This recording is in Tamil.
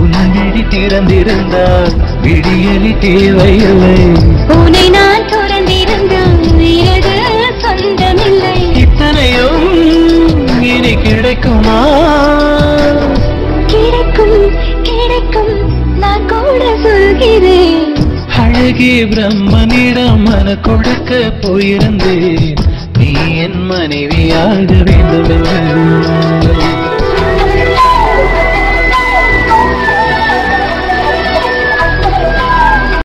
உன்னிடி திறந்திருந்தால் விடியலி தேவையில்லை. உன்னை நான் துறந்திருந்தால் வேறு சொந்தமில்லை. இத்தனையும் இனி கிடைக்குமா? கிடைக்கும் கிடைக்கும் நான் கூட சொல்கிறேன். அழகி பிரம்மனிடம் மன கொடுக்க போயிருந்தேன். நீ என் மனைவியாக வேண்டும்.